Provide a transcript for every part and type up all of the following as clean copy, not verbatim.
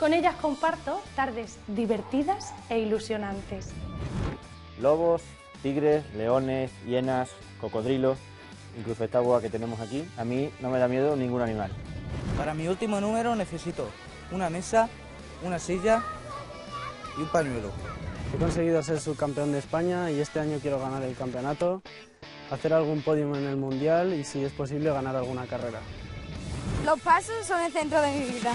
Con ellas comparto tardes divertidas e ilusionantes. Lobos, tigres, leones, hienas, cocodrilos, incluso esta boa que tenemos aquí. A mí no me da miedo ningún animal. Para mi último número necesito una mesa, una silla y un pañuelo. He conseguido ser subcampeón de España y este año quiero ganar el campeonato, hacer algún podium en el mundial y, si es posible, ganar alguna carrera. Los pasos son el centro de mi vida.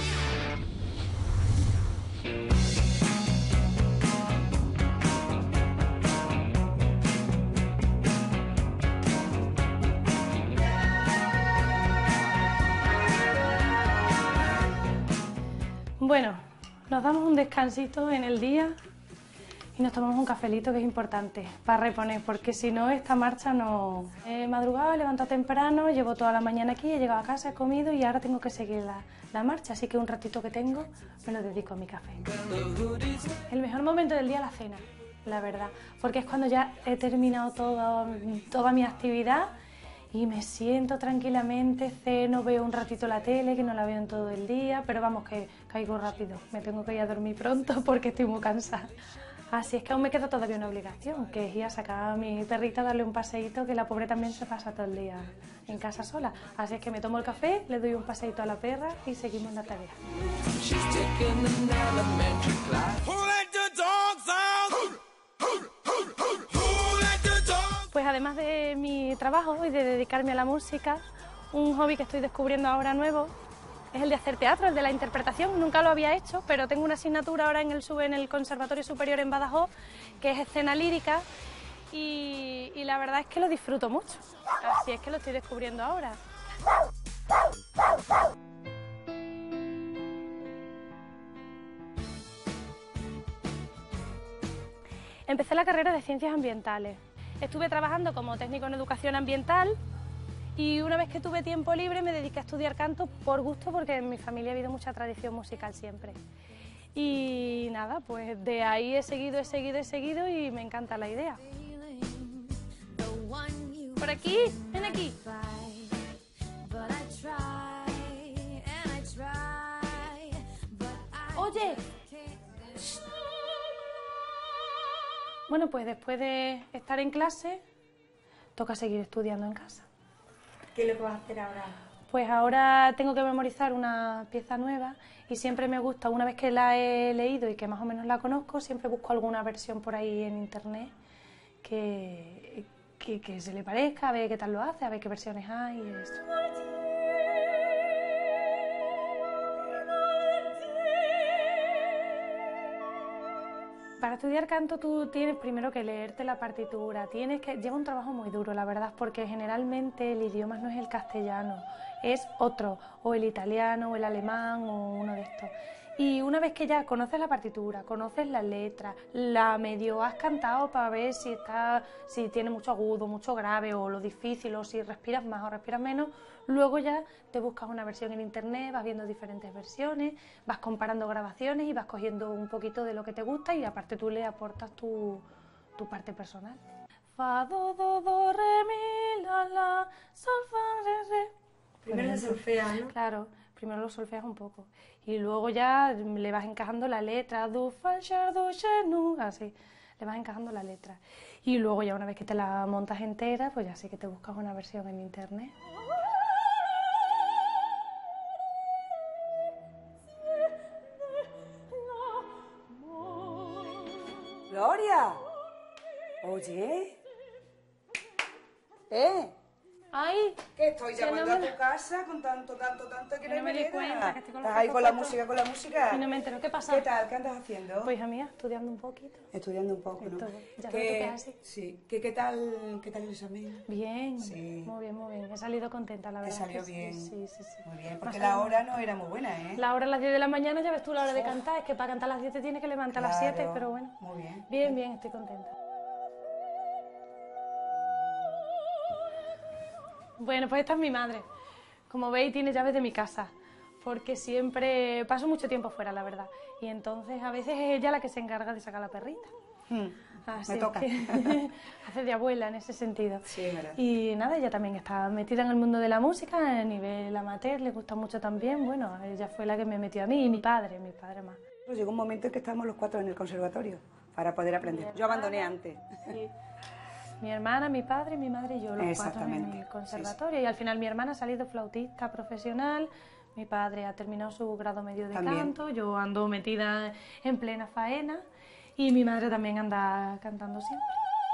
Bueno, nos damos un descansito en el día y nos tomamos un cafelito, que es importante, para reponer, porque si no, esta marcha no... He madrugado, he levantado temprano, llevo toda la mañana aquí, he llegado a casa, he comido y ahora tengo que seguir la marcha, así que un ratito que tengo me lo dedico a mi café. El mejor momento del día es la cena, la verdad, porque es cuando ya he terminado toda mi actividad y me siento tranquilamente, ceno, veo un ratito la tele, que no la veo en todo el día, pero vamos, que caigo rápido, me tengo que ir a dormir pronto porque estoy muy cansada. Así es que aún me queda todavía una obligación, que es ir a sacar a mi perrita a darle un paseíto, que la pobre también se pasa todo el día en casa sola. Así es que me tomo el café, le doy un paseíto a la perra y seguimos la tarea. Pues además de mi trabajo y de dedicarme a la música, un hobby que estoy descubriendo ahora nuevo es el de hacer teatro, el de la interpretación. Nunca lo había hecho, pero tengo una asignatura ahora en el Conservatorio Superior en Badajoz, que es escena lírica, y la verdad es que lo disfruto mucho. Así es que lo estoy descubriendo ahora. Empecé la carrera de Ciencias Ambientales. Estuve trabajando como técnico en educación ambiental y una vez que tuve tiempo libre me dediqué a estudiar canto por gusto, porque en mi familia ha habido mucha tradición musical siempre. Y nada, pues de ahí he seguido y me encanta la idea. Por aquí, ven aquí. Oye. Bueno, pues después de estar en clase, toca seguir estudiando en casa. ¿Qué es lo que vas a hacer ahora? Pues ahora tengo que memorizar una pieza nueva y siempre me gusta, una vez que la he leído y que más o menos la conozco, siempre busco alguna versión por ahí en internet que se le parezca, a ver qué tal lo hace, a ver qué versiones hay y eso. Para estudiar canto tú tienes primero que leerte la partitura, lleva un trabajo muy duro, la verdad, porque generalmente el idioma no es el castellano, es otro, o el italiano, o el alemán, o uno de estos. Y una vez que ya conoces la partitura, conoces la letra, la medio has cantado para ver si tiene mucho agudo, mucho grave, o lo difícil, o si respiras más o respiras menos, luego ya te buscas una versión en internet, vas viendo diferentes versiones, vas comparando grabaciones y vas cogiendo un poquito de lo que te gusta y aparte tú le aportas tu parte personal. Fa, do, re, mi, la, sol, fa, re. Primero la solfea, ¿no? Claro, primero lo solfeas un poco y luego ya le vas encajando la letra, do, fa, sha, do, sha, nu, así, le vas encajando la letra. Y luego ya una vez que te la montas entera, pues ya sí que te buscas una versión en internet. Gloria, oye, ¡Ay! que estoy Que llamando no a me tu casa con tanto que no me di cuenta, que estoy con los Estás ahí con cascos la música, y no me entero. ¿Qué pasa? ¿Qué tal? ¿Qué andas haciendo? Pues hija mía, estudiando un poquito. Estudiando un poco, ¿no? Esto, ya sabes tú que es así. Sí. ¿Qué tal el examen? Bien, Sí. muy bien, muy bien. He salido contenta, la ¿Te verdad. salió que sí, bien? Sí. Muy bien, porque Más la o hora menos. no era muy buena, ¿eh? La hora a las 10 de la mañana, ya ves tú la hora de cantar. Es que para cantar a las 10 te tienes que levantar a las 7, Claro, pero bueno. muy bien. Bien, estoy contenta. Bueno, pues esta es mi madre. Como veis, tiene llaves de mi casa, porque siempre paso mucho tiempo fuera, la verdad. Y entonces a veces es ella la que se encarga de sacar a la perrita. Así Me toca. que hace de abuela en ese sentido. Sí, es verdad. Y nada, ella también está metida en el mundo de la música, a nivel amateur, le gusta mucho también. Bueno, ella fue la que me metió a mí y mi padre más. Pues llegó un momento en que estábamos los 4 en el conservatorio para poder aprender. Yo abandoné antes. Sí. Mi hermana, mi padre, mi madre y yo, los 4 en Exactamente, el conservatorio. Y al final mi hermana ha salido flautista profesional, mi padre ha terminado su grado medio de También. canto, yo ando metida en plena faena y mi madre también anda cantando siempre.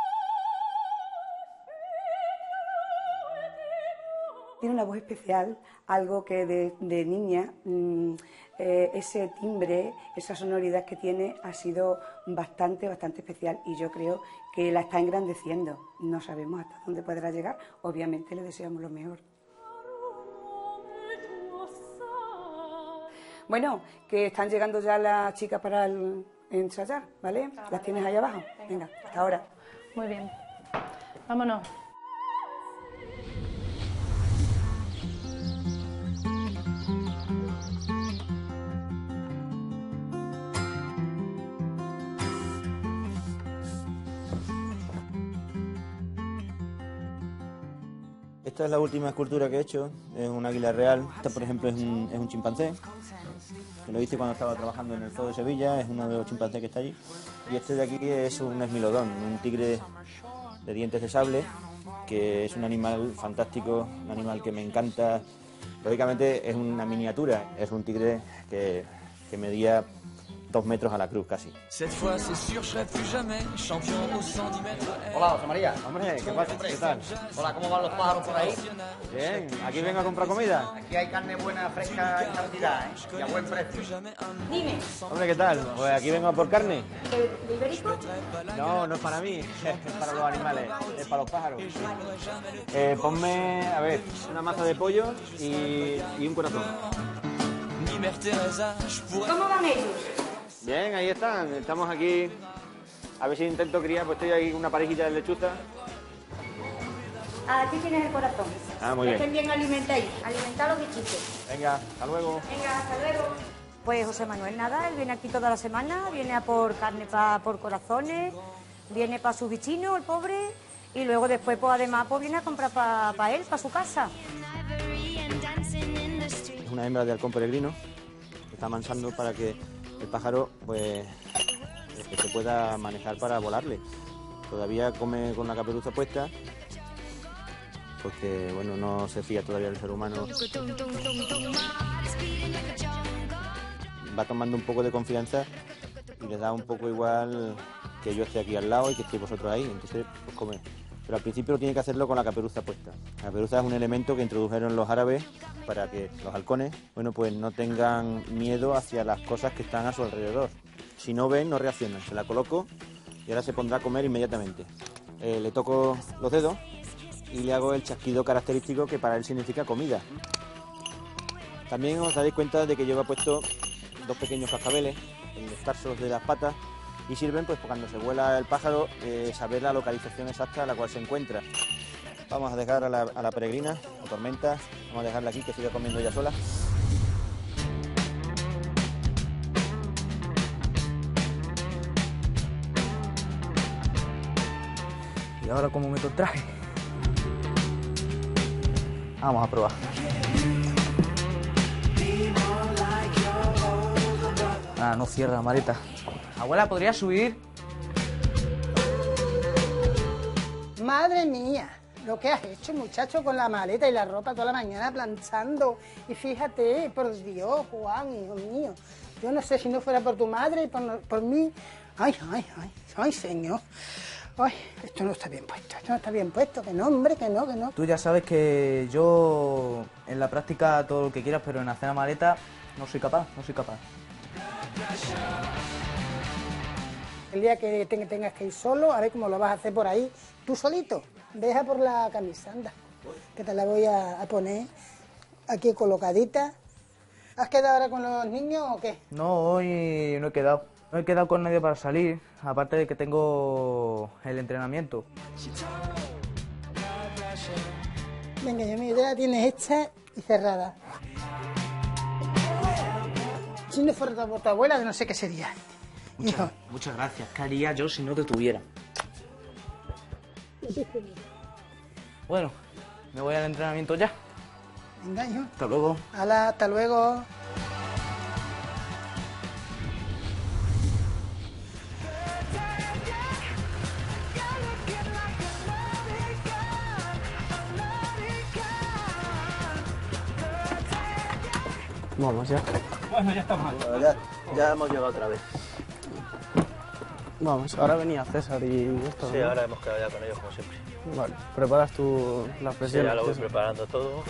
Tiene una voz especial, algo que de niña, ese timbre, esa sonoridad que tiene ha sido bastante especial y yo creo que la está engrandeciendo. No sabemos hasta dónde podrá llegar, obviamente le deseamos lo mejor. Bueno, que están llegando ya las chicas para ensayar, ¿vale? ¿Las tienes ahí abajo? Venga, hasta ahora. Muy bien, vámonos. Esta es la última escultura que he hecho, es un águila real. Esta, por ejemplo, es un chimpancé, que lo hice cuando estaba trabajando en el Zoo de Sevilla, es uno de los chimpancés que está allí. Y este de aquí es un esmilodón, un tigre de dientes de sable, que es un animal fantástico, un animal que me encanta. Lógicamente es una miniatura, es un tigre que medía 2 metros a la cruz casi. Hola, José María. Hombre, ¿qué pasa? ¿Qué tal? Hola, ¿cómo van los pájaros por ahí? Bien, aquí vengo a comprar comida. Aquí hay carne buena, fresca en cantidad, ¿eh? Y a buen precio. Dime, Hombre, ¿qué tal? Pues aquí vengo a por carne. ¿de ibérico? No, no es para mí, es para los animales, es para los pájaros. Ponme, a ver, una maza de pollo y un corazón. ¿Cómo van ellos? Bien, ahí están, estamos aquí. A ver si intento criar, pues estoy ahí una parejita de lechuza. Aquí tienes el corazón. Ah, muy bien. Estén bien alimentados. Alimentar los bichitos. Venga, hasta luego. Venga, hasta luego. Pues José Manuel nada, él viene aquí toda la semana, viene a por carne por corazones, viene para sus bichinos, el pobre, y luego después pues además pues viene a comprar para él, para su casa. Es una hembra de halcón peregrino que está amansando para que el pájaro pues que se pueda manejar para volarle. Todavía come con la caperuza puesta porque bueno, no se fía todavía el ser humano. Va tomando un poco de confianza y le da un poco igual que yo esté aquí al lado y que estéis vosotros ahí, entonces pues come. Pero al principio tiene que hacerlo con la caperuza puesta. La caperuza es un elemento que introdujeron los árabes para que los halcones, bueno, pues no tengan miedo hacia las cosas que están a su alrededor. Si no ven, no reaccionan. Se la coloco y ahora se pondrá a comer inmediatamente. Le toco los dedos y le hago el chasquido característico que para él significa comida. También os daréis cuenta de que lleva puesto 2 pequeños cascabeles en los tarsos de las patas y sirven pues cuando se vuela el pájaro saber la localización exacta a la cual se encuentra. Vamos a dejar a la peregrina, a Tormenta, vamos a dejarla aquí que siga comiendo ella sola. ¿Y ahora cómo meto el traje? Vamos a probar. Ah, no cierra la maleta. Abuela, ¿podría subir? Madre mía, lo que has hecho, muchacho, con la maleta y la ropa toda la mañana planchando. Y fíjate, por Dios, Juan, hijo mío, yo no sé si no fuera por tu madre y por mí. Ay, señor. Ay, esto no está bien puesto, que no, hombre, que no. Tú ya sabes que yo en la práctica todo lo que quieras, pero en hacer la maleta no soy capaz. El día que tengas que ir solo, a ver cómo lo vas a hacer por ahí, tú solito. Deja por la camisa, anda, que te la voy a poner aquí colocadita. ¿Has quedado ahora con los niños o qué? No, hoy no he quedado. No he quedado con nadie para salir, aparte de que tengo el entrenamiento. Venga, ya mi idea la tienes hecha y cerrada. Si no fuera por tu abuela, no sé qué sería. Muchas gracias. ¿Qué haría yo si no te tuviera? Bueno, me voy al entrenamiento ya. Venga, hijo. Hasta luego. Hala, hasta luego. Vamos ya. Bueno, ya estamos aquí. Bueno, ya hemos llegado otra vez. Vamos, ahora venía César y esto. Sí, ¿no? ahora hemos quedado ya con ellos como siempre. Vale, ¿preparas tú las Sí, presiones? ya lo voy Eso. preparando todo.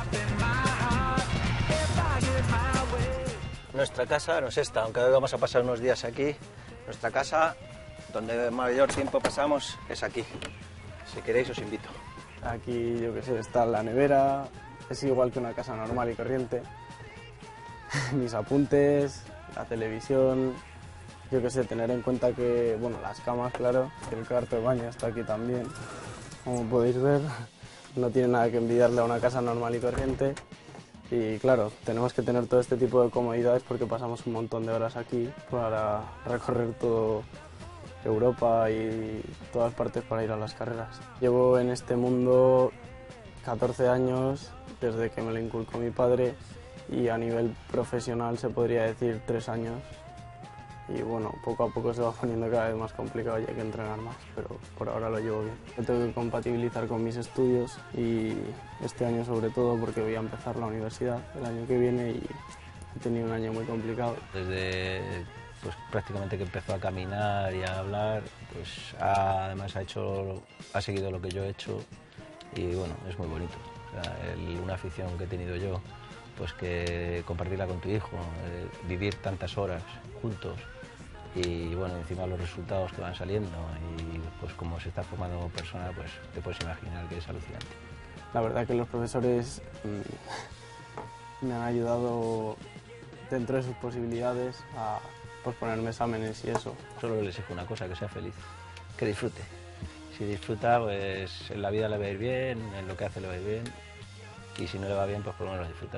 Nuestra casa no es esta, aunque hoy vamos a pasar unos días aquí. Nuestra casa, donde mayor tiempo pasamos, es aquí. Si queréis os invito. Aquí, yo qué sé, está la nevera, es igual que una casa normal y corriente. Mis apuntes, la televisión, yo qué sé, tener en cuenta que, bueno, las camas, claro, que el cuarto de baño está aquí también. Como podéis ver, no tiene nada que envidiarle a una casa normal y corriente. Y claro, tenemos que tener todo este tipo de comodidades porque pasamos un montón de horas aquí para recorrer todo Europa y todas partes para ir a las carreras. Llevo en este mundo 14 años, desde que me lo inculcó mi padre, y a nivel profesional se podría decir 3 años. Y bueno, poco a poco se va poniendo cada vez más complicado y hay que entrenar más, pero por ahora lo llevo bien. Lo tengo que compatibilizar con mis estudios y este año sobre todo porque voy a empezar la universidad el año que viene y he tenido un año muy complicado. Desde pues, prácticamente que empezó a caminar y a hablar, pues además ha seguido lo que yo he hecho y bueno, es muy bonito. O sea, una afición que he tenido yo, pues que compartirla con tu hijo, vivir tantas horas juntos y bueno, encima los resultados que van saliendo y pues como se está formando como persona, pues te puedes imaginar que es alucinante. La verdad que los profesores me han ayudado dentro de sus posibilidades a posponerme exámenes y eso. Solo les exijo una cosa, que sea feliz, que disfrute. Si disfruta, pues en la vida le va a ir bien, en lo que hace le va a ir bien y si no le va bien, pues por lo menos disfrutar.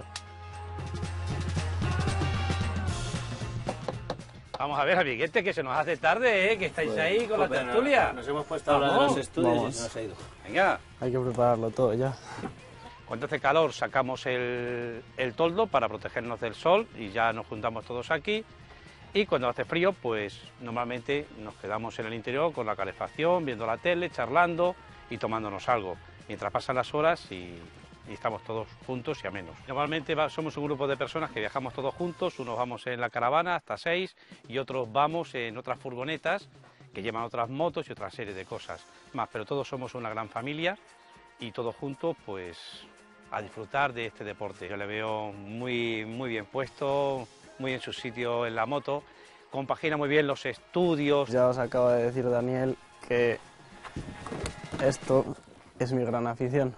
Vamos a ver, amiguete, que se nos hace tarde, ¿eh? Que estáis ahí con la tertulia. Nos hemos puesto a hablar de los estudios y se nos ha ido. Venga. Hay que prepararlo todo ya. Cuando hace calor sacamos el toldo para protegernos del sol y ya nos juntamos todos aquí. Y cuando hace frío, pues normalmente nos quedamos en el interior con la calefacción, viendo la tele, charlando y tomándonos algo. Mientras pasan las horas y estamos todos juntos y amenos. Normalmente somos un grupo de personas que viajamos todos juntos, unos vamos en la caravana hasta 6 y otros vamos en otras furgonetas que llevan otras motos y otra serie de cosas más, pero todos somos una gran familia y todos juntos pues a disfrutar de este deporte. Yo le veo muy bien puesto, muy en su sitio en la moto, compagina muy bien los estudios. Ya os acaba de decir Daniel que esto es mi gran afición.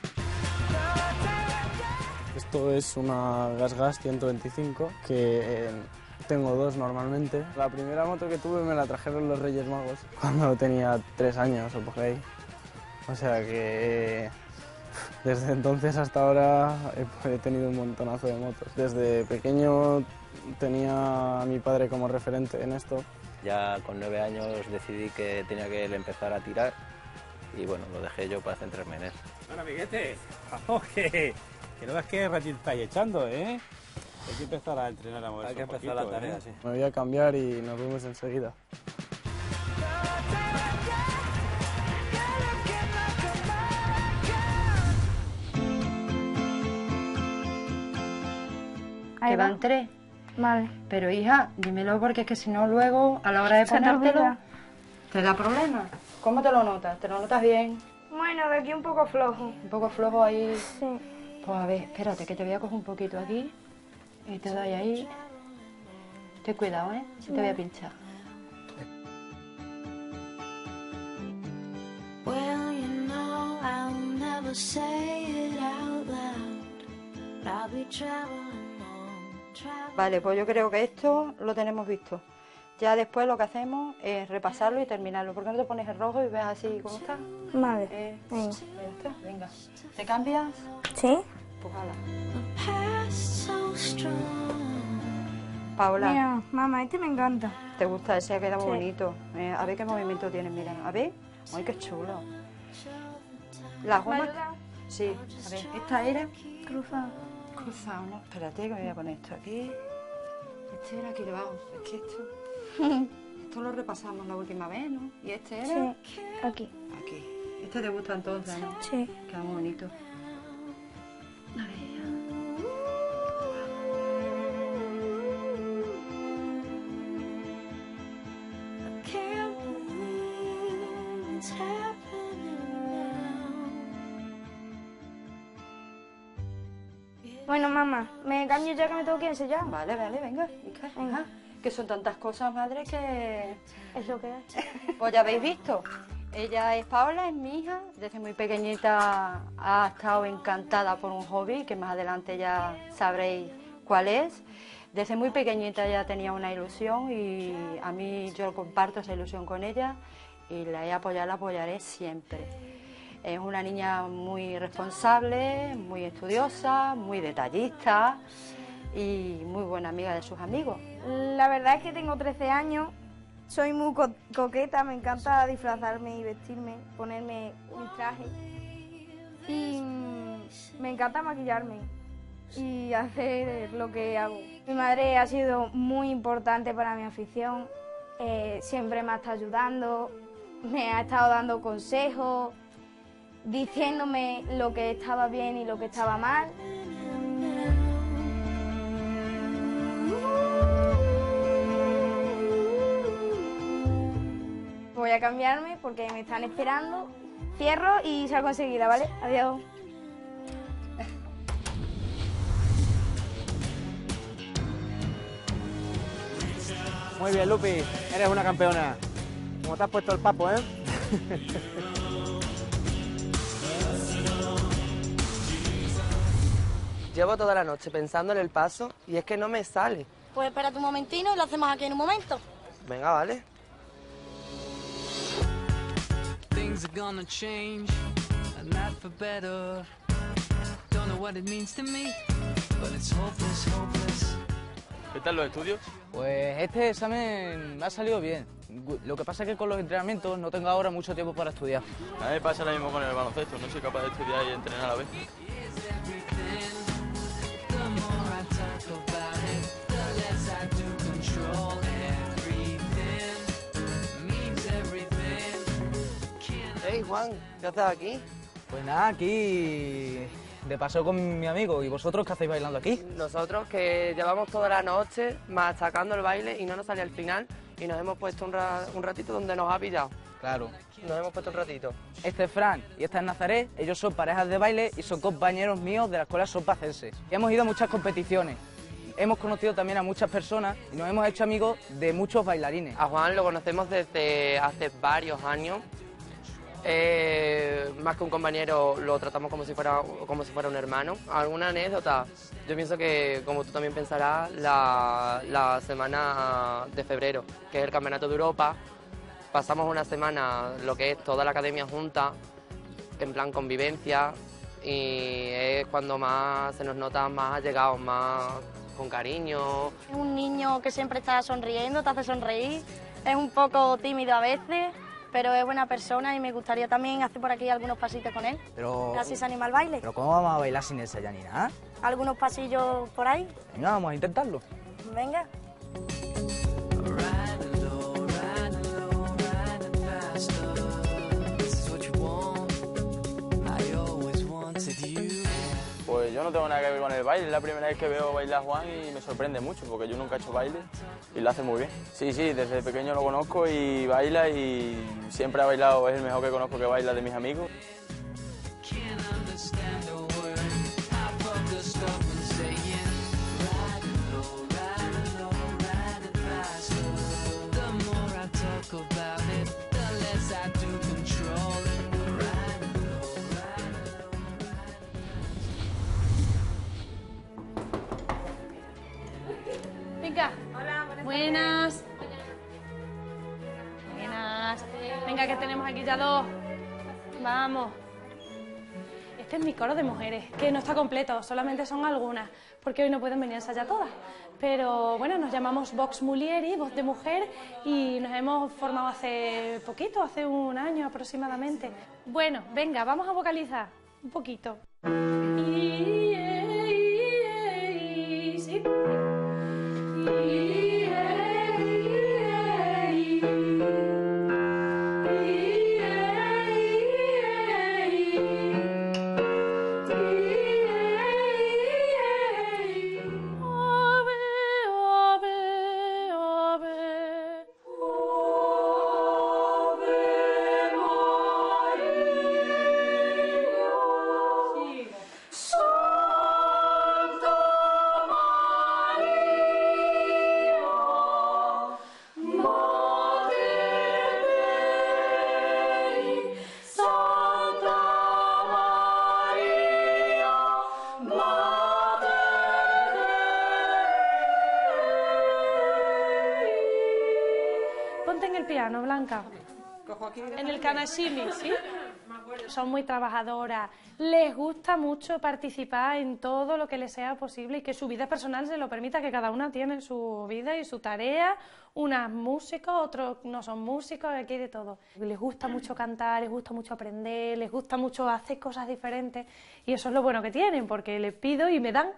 Esto es una GasGas 125 que tengo dos normalmente. La primera moto que tuve me la trajeron los Reyes Magos cuando tenía 3 años o por ahí. O sea que desde entonces hasta ahora he tenido un montonazo de motos. Desde pequeño tenía a mi padre como referente en esto. Ya con 9 años decidí que tenía que empezar a tirar y bueno, lo dejé yo para centrarme en él. Bueno, amiguete, vamos que no ves que ratito estáis echando, ¿eh? Hay que empezar a entrenar a moverse. Hay que empezar la tarea, sí. Me voy a cambiar y nos vemos enseguida. Que van 3. Vale. Pero hija, dímelo porque es que si no luego a la hora de ponértelo te da problemas. ¿Cómo te lo notas? ¿Te lo notas bien? Bueno, de aquí un poco flojo. Un poco flojo ahí. Sí. Pues a ver, espérate que te voy a coger un poquito aquí y te doy ahí. Ten cuidado, ¿eh? Te voy a pinchar. Well, you know I'll never say it out loud. I'll be traveling on, traveling. Vale, pues yo creo que esto lo tenemos visto. Ya después lo que hacemos es repasarlo y terminarlo. ¿Por qué no te pones el rojo y ves así cómo está? Vale. Venga. Ya está, venga. ¿Te cambias? ¿Sí? Pues hala. The past so strong. Paola. Mira, mamá, este me encanta. ¿Te gusta? Ese ha quedado Sí. bonito. A ver qué movimiento tiene, mira. A ver. Ay, qué chulo. ¿La goma? ¿Verdad? Sí. A ver, ¿esta era? Cruzado. Cruzado, ¿no? Espérate, que me voy a poner esto aquí. Este era aquí debajo. Es que esto lo repasamos la última vez, ¿no? ¿Y este era? Sí, aquí. Aquí. Este te gusta entonces, ¿no? Sí. Queda muy bonito. A ver. Bueno, mamá, me cambio ya que me tengo que enseñar. Vale, vale, venga. Venga. Que son tantas cosas, madre, que... Es lo que hay. Pues ya habéis visto. Ella es Paola, es mi hija. Desde muy pequeñita ha estado encantada por un hobby, que más adelante ya sabréis cuál es. Desde muy pequeñita ya tenía una ilusión y a mí yo comparto esa ilusión con ella y la he apoyado, la apoyaré siempre. Es una niña muy responsable, muy estudiosa, muy detallista y muy buena amiga de sus amigos. La verdad es que tengo 13 años, soy muy coqueta, me encanta disfrazarme y vestirme, ponerme mis trajes. Y me encanta maquillarme y hacer lo que hago. Mi madre ha sido muy importante para mi afición, siempre me ha estado ayudando, me ha estado dando consejos, diciéndome lo que estaba bien y lo que estaba mal. Voy a cambiarme porque me están esperando. Cierro y salgo enseguida, ¿vale? Adiós. Muy bien, Lupi, eres una campeona. Como te has puesto el papo, ¿eh? Llevo toda la noche pensando en el paso y es que no me sale. Pues espérate un momentino y lo hacemos aquí en un momento. Venga, vale. Things are gonna change, and not for better. Don't know what it means to me, but it's hopeless, hopeless. ¿Qué tal los estudios? Pues este examen me ha salido bien. Lo que pasa es que con los entrenamientos no tengo ahora mucho tiempo para estudiar. A mí me pasa lo mismo con el baloncesto, no soy capaz de estudiar y entrenar a la vez. The more I talk about it, the less I do control everything. Means everything. Hey, Juan, ¿qué haces aquí? Pues nada, aquí de paseo con mi amigo. ¿Y vosotros qué hacéis bailando aquí? Nosotros que llevamos toda la noche machacando el baile y no nos sale al final y nos hemos puesto un ratito donde nos ha pillado. Claro. Nos hemos puesto un ratito. Este es Fran y esta es Nazaret. Ellos son parejas de baile y son compañeros míos de la escuela Sopacense. Y hemos ido a muchas competiciones. Hemos conocido también a muchas personas y nos hemos hecho amigos de muchos bailarines. A Juan lo conocemos desde hace varios años. Más que un compañero, lo tratamos como si fuera un hermano. ¿Alguna anécdota? Yo pienso que, como tú también pensarás, la semana de febrero, que es el Campeonato de Europa, pasamos una semana, lo que es toda la academia junta, en plan convivencia, y es cuando más se nos nota más allegados, más con cariño. Es un niño que siempre está sonriendo, te hace sonreír. Es un poco tímido a veces, pero es buena persona y me gustaría también hacer por aquí algunos pasitos con él. Pero... Así se anima al baile. ¿Pero cómo vamos a bailar sin esa ya ni nada? Algunos pasillos por ahí. Venga, vamos a intentarlo. Venga. Pues yo no tengo nada que ver con el baile, es la primera vez que veo bailar a Juan y me sorprende mucho porque yo nunca he hecho baile y lo hace muy bien. Sí, desde pequeño lo conozco y baila y siempre ha bailado, es el mejor que conozco que baila de mis amigos. Venga. Hola, buenas. Buenas. Venga, que tenemos aquí ya dos. Vamos. Este es mi coro de mujeres, que no está completo, solamente son algunas, porque hoy no pueden venir a ensayar todas. pero bueno, nos llamamos Vox Mulieri, voz de mujer, y nos hemos formado hace poquito, hace un año aproximadamente. Bueno, venga, vamos a vocalizar un poquito. Sí. Ponte en el piano, Blanca. En el canashili, ¿sí? Son muy trabajadoras, les gusta mucho participar en todo lo que les sea posible y que su vida personal se lo permita, que cada una tiene su vida y su tarea, unas músicos, otros no son músicos, aquí hay de todo. Les gusta mucho cantar, les gusta mucho aprender, les gusta mucho hacer cosas diferentes y eso es lo bueno que tienen, porque les pido y me dan.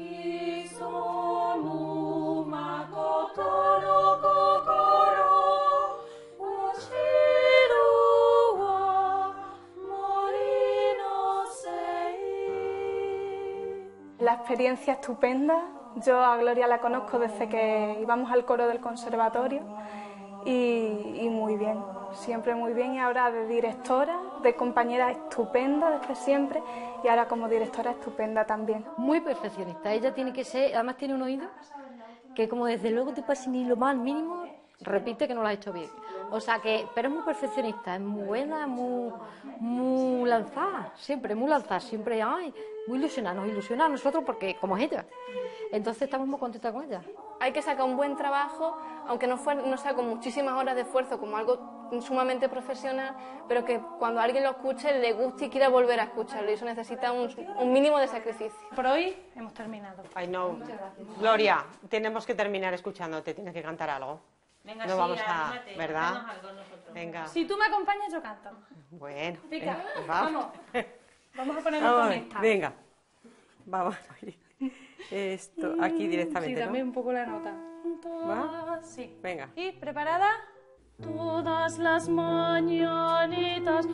La experiencia estupenda. Yo a Gloria la conozco desde que íbamos al coro del conservatorio y muy bien, siempre muy bien, y ahora de directora, de compañera estupenda desde siempre y ahora como directora estupenda también. Muy perfeccionista, ella tiene que ser, además tiene un oído que como desde luego te pasa ni lo más mínimo, repite que no lo has hecho bien. O sea que, pero es muy perfeccionista, es muy buena, muy lanzada, siempre muy lanzada, siempre muy ilusionada, nos ilusiona a nosotros porque como es ella. Entonces estamos muy contentas con ella. Hay que sacar un buen trabajo, aunque no sea con muchísimas horas de esfuerzo, como algo sumamente profesional, pero que cuando alguien lo escuche le guste y quiera volver a escucharlo, y eso necesita un mínimo de sacrificio. Por hoy hemos terminado. Ay, no. Gloria, tenemos que terminar escuchándote, tienes que cantar algo. Venga, no sí, vamos a, anímate, ¿verdad? cantanos algo nosotros. Venga. Si tú me acompañas, yo canto. Bueno. Venga, pues vamos. Vamos a ponernos con esta. Venga. Vamos a ir. Esto, aquí directamente, sí, ¿no? también un poco la nota. ¿Va? Sí. Venga. ¿Y preparada? Todas las mañanitas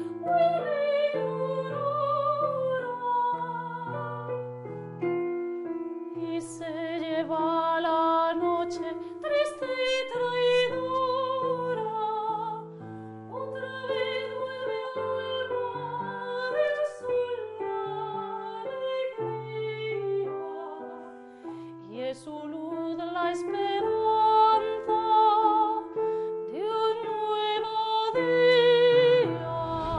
y se lleva la noche triste y traidora. Otra vez vuelve al alma del sol la alegría y es su luz la esperanza de un nuevo día.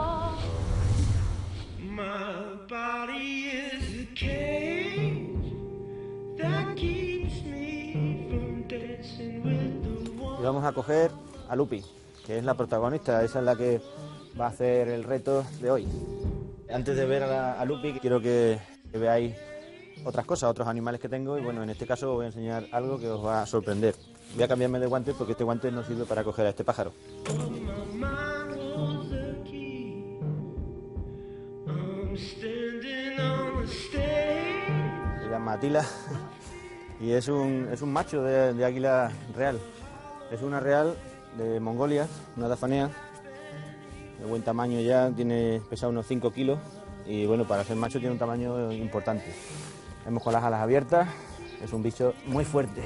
My body is a cage that keeps me from dancing with the one. Y vamos a coger a Lupi, que es la protagonista, esa es la que va a hacer el reto de hoy. Antes de ver a Lupi, quiero que veáis otras cosas, otros animales que tengo, y bueno, en este caso os voy a enseñar algo que os va a sorprender. Voy a cambiarme de guantes porque este guante no sirve para coger a este pájaro. Se llama Atila y es un macho de águila real. Es una real de Mongolia, una dafanea, de buen tamaño ya, pesa unos 5 kilos y bueno, para ser macho tiene un tamaño importante. Vemos con las alas abiertas, es un bicho muy fuerte.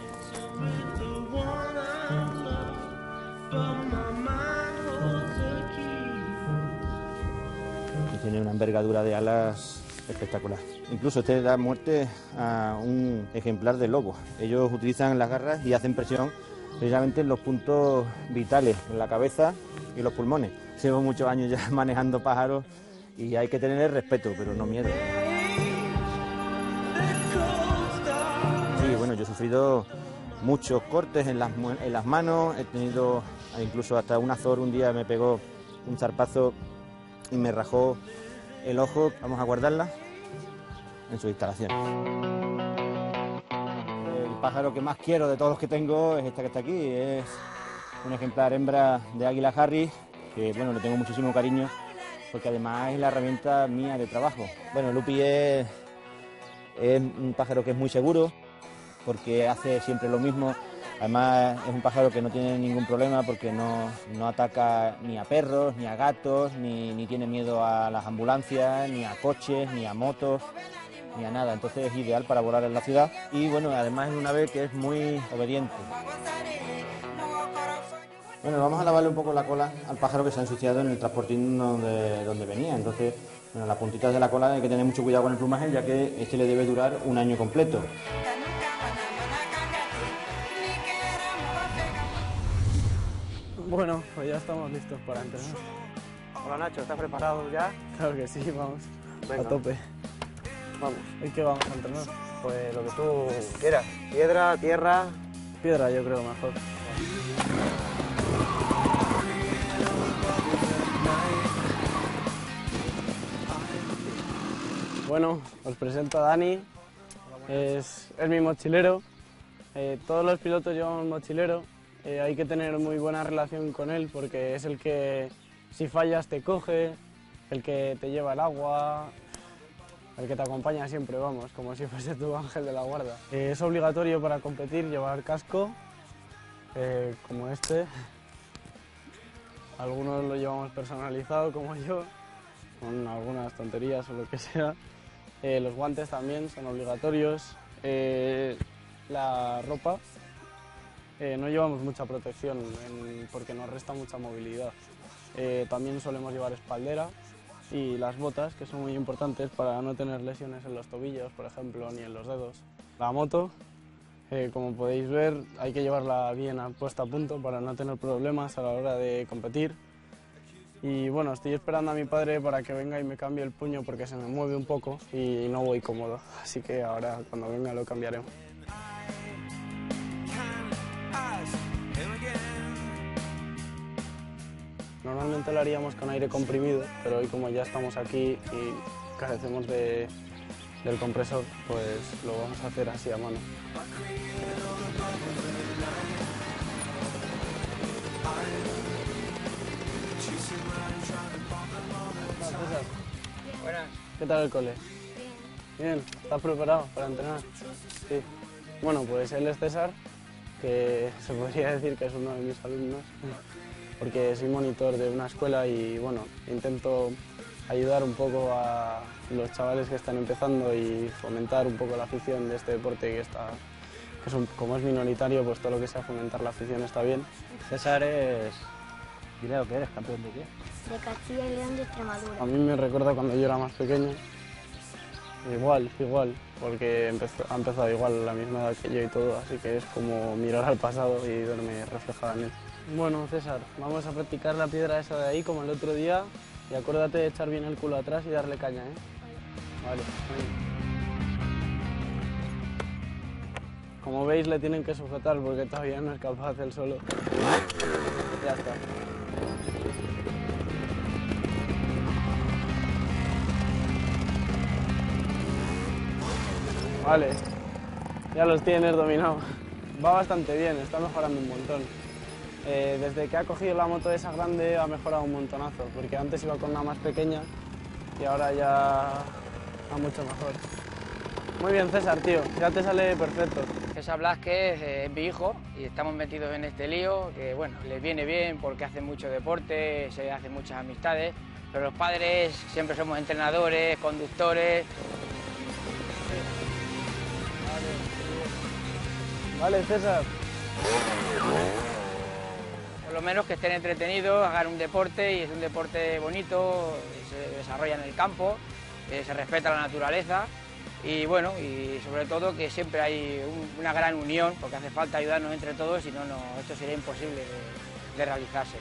Y tiene una envergadura de alas espectacular. Incluso este da muerte a un ejemplar de lobo. Ellos utilizan las garras y hacen presión precisamente en los puntos vitales, en la cabeza y los pulmones. Llevo muchos años ya manejando pájaros y hay que tener respeto, pero no miedo. Sí, bueno, yo he sufrido muchos cortes en las manos, he tenido incluso hasta un azor, un día me pegó un zarpazo y me rajó el ojo. Vamos a guardarla en su instalación. El pájaro que más quiero de todos los que tengo es esta que está aquí. Es un ejemplar hembra de águila Harris, que bueno, le tengo muchísimo cariño, porque además es la herramienta mía de trabajo. Bueno, Lupi es un pájaro que es muy seguro, porque hace siempre lo mismo. Además es un pájaro que no tiene ningún problema porque no ataca ni a perros, ni a gatos, ni tiene miedo a las ambulancias, ni a coches, ni a motos, ni a nada. Entonces es ideal para volar en la ciudad. Y bueno, además es un ave que es muy obediente. Bueno, vamos a lavarle un poco la cola al pájaro que se ha ensuciado en el transportín donde venía. Entonces, bueno, las puntitas de la cola hay que tener mucho cuidado con el plumaje, ya que este le debe durar un año completo. Bueno, pues ya estamos listos para entrenar. Hola Nacho, ¿estás preparado ya? Claro que sí, vamos. Venga. A tope. Vamos. ¿Y qué vamos a entrenar? Pues lo que tú quieras. Piedra, tierra. Piedra, yo creo mejor. Bueno, os presento a Dani. Es mi mochilero. Todos los pilotos llevamos mochilero. Hay que tener muy buena relación con él porque es el que, si fallas, te coge, el que te lleva el agua, el que te acompaña siempre, vamos, como si fuese tu ángel de la guarda. Es obligatorio para competir llevar casco, como este. Algunos lo llevamos personalizado, como yo, con algunas tonterías o lo que sea. Los guantes también son obligatorios. La ropa. No llevamos mucha protección porque nos resta mucha movilidad. También solemos llevar espaldera y las botas, que son muy importantes para no tener lesiones en los tobillos, por ejemplo, ni en los dedos. La moto, como podéis ver, hay que llevarla bien puesta a punto para no tener problemas a la hora de competir. Y bueno, estoy esperando a mi padre para que venga y me cambie el puño porque se me mueve un poco y no voy cómodo. Así que ahora cuando venga lo cambiaremos. Normalmente lo haríamos con aire comprimido, pero hoy como ya estamos aquí y carecemos del compresor, pues lo vamos a hacer así a mano. Buenas. ¿Qué tal el cole? Bien, ¿estás preparado para entrenar? Sí. Bueno, pues él es César, que se podría decir que es uno de mis alumnos, porque soy monitor de una escuela y bueno, intento ayudar un poco a los chavales que están empezando y fomentar un poco la afición de este deporte como es minoritario, pues todo lo que sea fomentar la afición está bien. César es... Dile lo que eres, ¿campeón de qué? De Castilla y León de Extremadura. A mí me recuerda cuando yo era más pequeño, igual, porque ha empezado igual a la misma edad que yo y todo, así que es como mirar al pasado y verme reflejada en él. Bueno, César, vamos a practicar la piedra esa de ahí como el otro día y acuérdate de echar bien el culo atrás y darle caña, ¿eh? Vale. Como veis le tienen que sujetar porque todavía no es capaz él solo. Ya está. Vale, ya los tienes dominados. Va bastante bien, está mejorando un montón. Desde que ha cogido la moto esa grande ha mejorado un montonazo, porque antes iba con una más pequeña y ahora ya va mucho mejor. Muy bien, César, tío, ya te sale perfecto. César Blasquez es mi hijo y estamos metidos en este lío que, bueno, les viene bien porque hacen mucho deporte, se hacen muchas amistades, pero los padres siempre somos entrenadores, conductores. Vale, César. Por lo menos que estén entretenidos, hagan un deporte y es un deporte bonito, se desarrolla en el campo, se respeta la naturaleza y bueno, y sobre todo que siempre hay una gran unión porque hace falta ayudarnos entre todos, si no, esto sería imposible de realizarse.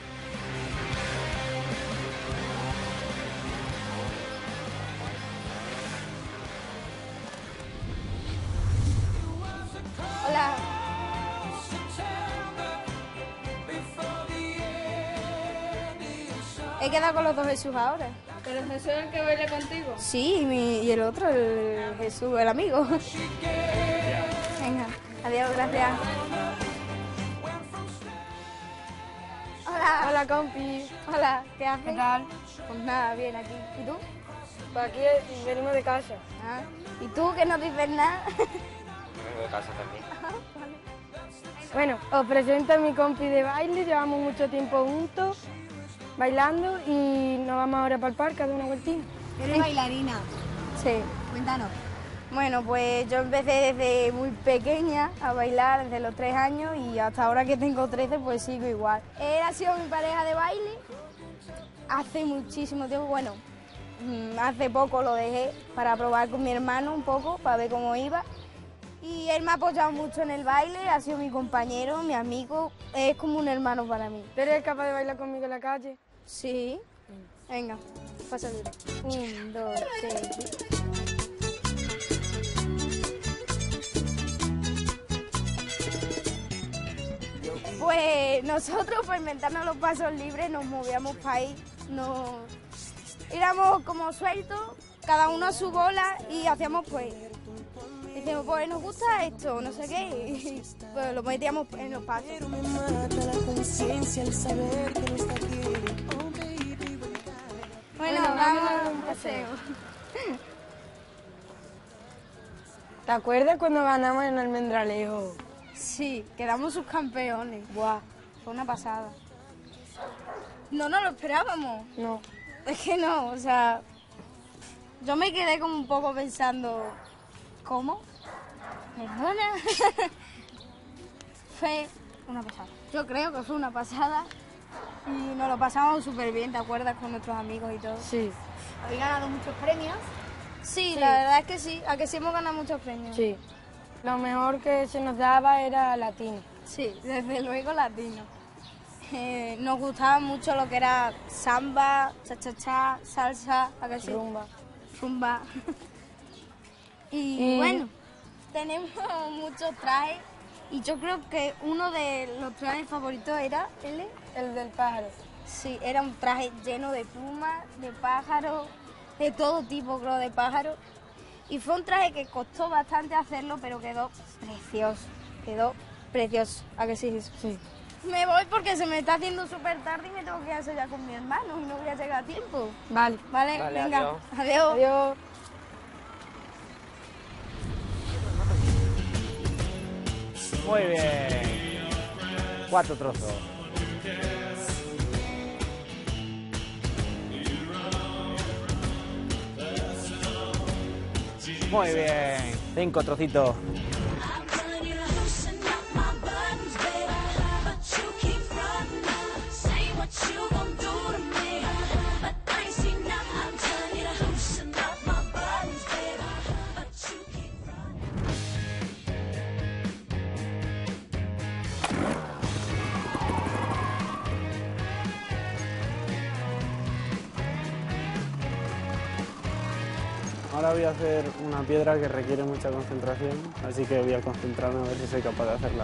Hola. He quedado con los dos Jesús ahora. ¿Pero Jesús es el que baila contigo? Sí, y el otro, el Jesús, el amigo. Venga, adiós. Adiós, gracias. Hola. Hola, compi. Hola, ¿qué haces? ¿Qué tal? Pues nada, bien aquí. ¿Y tú? Pues aquí venimos de casa. Ah. ¿Y tú que no dices nada? Vengo de casa también. Bueno, os presento a mi compi de baile, llevamos mucho tiempo juntos, bailando y nos vamos ahora para el parque a dar una vueltita. ¿Eres bailarina? Sí. Cuéntanos. Bueno, pues yo empecé desde muy pequeña a bailar, desde los 3 años y hasta ahora que tengo 13 pues sigo igual. Él ha sido mi pareja de baile hace muchísimo tiempo, bueno, hace poco lo dejé para probar con mi hermano un poco, para ver cómo iba. Y él me ha apoyado mucho en el baile, ha sido mi compañero, mi amigo, es como un hermano para mí. ¿Eres capaz de bailar conmigo en la calle? Sí. Venga, pásale. 1, 2, 3. Pues nosotros, para inventarnos los pasos libres, nos movíamos para ahí, éramos como sueltos, cada uno a su bola y hacíamos pues, decíamos, pues nos gusta esto, no sé qué, y pues lo metíamos en los pasos. Bueno, vamos a un paseo. ¿Te acuerdas cuando ganamos en Almendralejo? Sí, quedamos subcampeones. Buah, fue una pasada. No nos lo esperábamos. No. Es que no, o sea, yo me quedé como un poco pensando, ¿cómo? ¿Perdona? Fue una pasada. Yo creo que fue una pasada y nos lo pasamos súper bien, ¿te acuerdas? Con nuestros amigos y todo. Sí. ¿Habéis ganado muchos premios? Sí, la verdad es que sí, a que sí hemos ganado muchos premios. Sí. Lo mejor que se nos daba era latino. Sí, desde luego latino. Nos gustaba mucho lo que era samba, cha-cha-cha, salsa, ¿a que sí? Rumba. Y bueno, tenemos muchos trajes y yo creo que uno de los trajes favoritos era el del pájaro. Sí, era un traje lleno de plumas, de pájaros, de todo tipo, creo, de pájaros. Y fue un traje que costó bastante hacerlo, pero quedó precioso. ¿A que sí? Sí. Me voy porque se me está haciendo súper tarde y me tengo que ir a ensayar con mi hermano y no voy a llegar a tiempo. Vale. Vale, venga. Adiós. Adiós. Adiós. Muy bien. 4 trozos. Muy bien. 5 trocitos. Ahora voy a hacer una piedra que requiere mucha concentración, así que voy a concentrarme a ver si soy capaz de hacerla.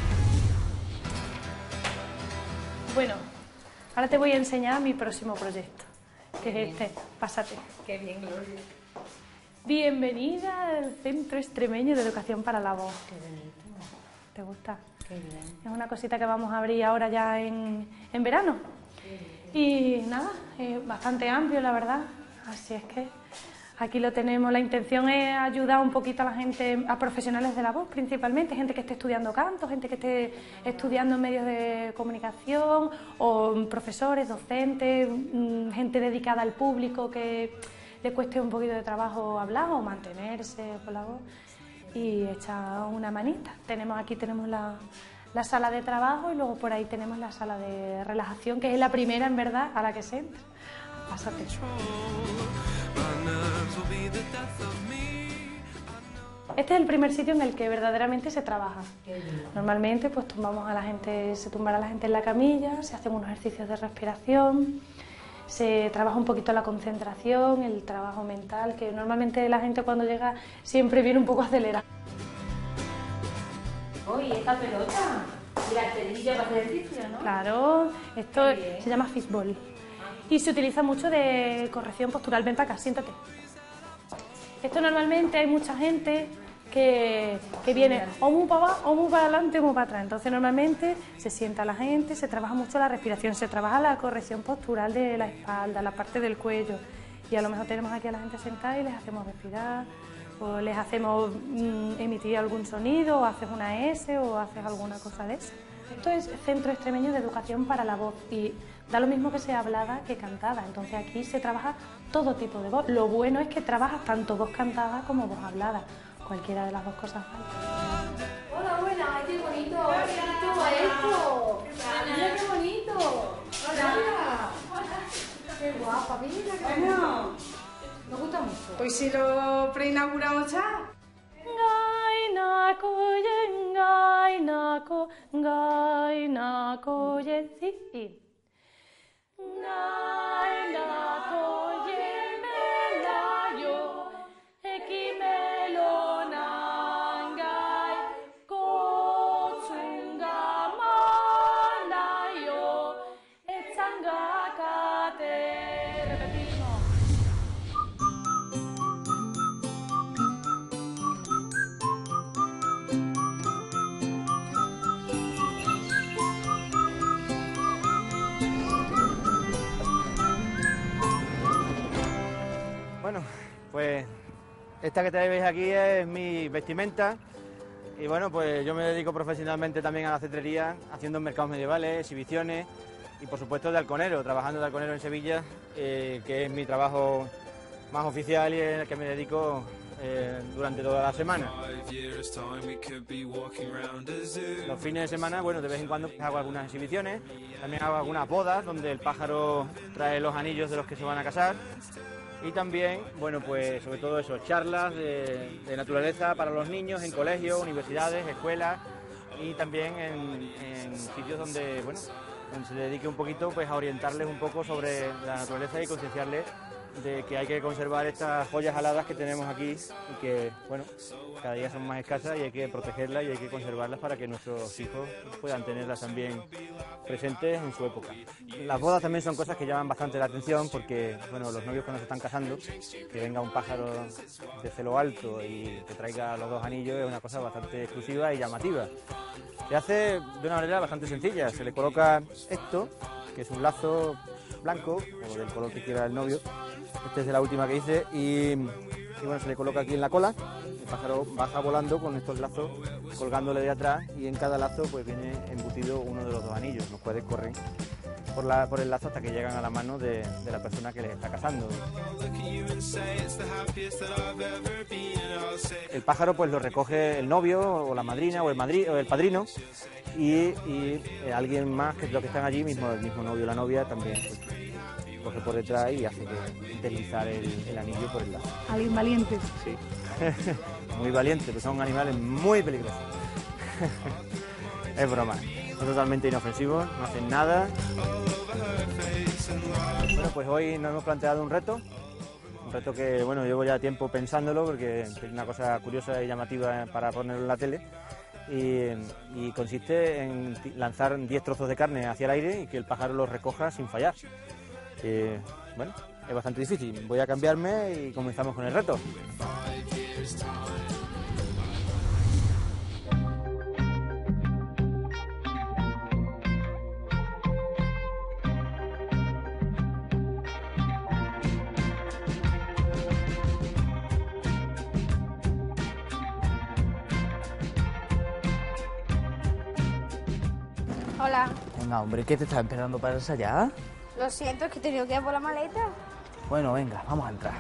Bueno, ahora te voy a enseñar mi próximo proyecto, que es este. Pásate. Qué bien, Gloria. Bienvenida al Centro Extremeño de Educación para la Voz. Qué bonito. ¿Te gusta? Qué bien. Es una cosita que vamos a abrir ahora ya en verano. Y nada, es bastante amplio, la verdad. Así es que aquí lo tenemos. La intención es ayudar un poquito a la gente, a profesionales de la voz principalmente, gente que esté estudiando canto, gente que esté estudiando en medios de comunicación, o profesores, docentes, gente dedicada al público que le cueste un poquito de trabajo hablar o mantenerse con la voz y echar una manita. Aquí tenemos la sala de trabajo y luego por ahí tenemos la sala de relajación, que es la primera en verdad a la que se entra. Pásate. Este es el primer sitio en el que verdaderamente se trabaja. Normalmente pues se tumbará la gente en la camilla, se hacen unos ejercicios de respiración, se trabaja un poquito la concentración, el trabajo mental, que normalmente la gente cuando llega siempre viene un poco acelerada. Uy, esta pelota. Y la cerilla para hacer ejercicio, ¿no? Claro, esto se llama fishball. Y se utiliza mucho de corrección postural. Ven para acá, siéntate. Esto normalmente hay mucha gente que viene o muy para abajo, o muy para adelante, o muy para atrás. Entonces normalmente se sienta la gente, se trabaja mucho la respiración, se trabaja la corrección postural de la espalda, la parte del cuello. Y a lo mejor tenemos aquí a la gente sentada y les hacemos respirar, o les hacemos emitir algún sonido, o haces una S, o haces alguna cosa de eso. Esto es Centro Extremeño de Educación para la Voz y da lo mismo que sea hablada que cantada. Entonces aquí se trabaja todo tipo de voz. Lo bueno es que trabajas tanto voz cantada como voz hablada. Cualquiera de las dos cosas vale. Hola, buenas, ay, qué bonito, esto. Mira qué bonito. Hola. Qué guapa, mira qué Bueno. Me gusta mucho. Pues si lo preinauguramos ya. Gainako, gainako, sí. Gainako yemelayo, ekimelonangai, kotzunga malayo, etzangakate. Repetimos. Bueno, pues esta que veis aquí es mi vestimenta y bueno, pues yo me dedico profesionalmente también a la cetrería, haciendo mercados medievales, exhibiciones y por supuesto de halconero, trabajando de halconero en Sevilla, que es mi trabajo más oficial y en el que me dedico durante toda la semana. Los fines de semana, bueno, de vez en cuando hago algunas exhibiciones, también hago algunas bodas donde el pájaro trae los anillos de los que se van a casar. Y también, bueno, pues sobre todo eso, charlas de naturaleza para los niños en colegios, universidades, escuelas y también en sitios donde, bueno, donde se dedique un poquito pues a orientarles un poco sobre la naturaleza y concienciarles de que hay que conservar estas joyas aladas que tenemos aquí y que, bueno, cada día son más escasas y hay que protegerlas y hay que conservarlas para que nuestros hijos puedan tenerlas también presentes en su época. Las bodas también son cosas que llaman bastante la atención porque, bueno, los novios cuando se están casando, que venga un pájaro de celo alto y que traiga los dos anillos es una cosa bastante exclusiva y llamativa. Se hace de una manera bastante sencilla, se le coloca esto, que es un lazo blanco o del color que quiera el novio. Esta es de la última que hice y bueno, se le coloca aquí en la cola, el pájaro baja volando con estos lazos colgándole de atrás y en cada lazo pues viene embutido uno de los dos anillos, los cuales corren por el lazo hasta que llegan a la mano de la persona que les está casando. El pájaro pues lo recoge el novio o la madrina o el padrino y alguien más que los que están allí, el mismo novio o la novia también pues, coge por detrás y hace que deslizar el anillo por el lazo. Alguien valiente. Sí, muy valiente, pues son animales muy peligrosos. Es broma, son totalmente inofensivos, no hacen nada. Bueno, pues hoy nos hemos planteado un reto que, bueno, llevo ya tiempo pensándolo porque es una cosa curiosa y llamativa para ponerlo en la tele. Y consiste en lanzar 10 trozos de carne hacia el aire y que el pájaro los recoja sin fallar. Bueno, es bastante difícil. Voy a cambiarme y comenzamos con el reto. Hola. Venga, hombre, ¿qué te estás esperando para ensayar? Lo siento, es que he tenido que ir por la maleta. Bueno, venga, vamos a entrar.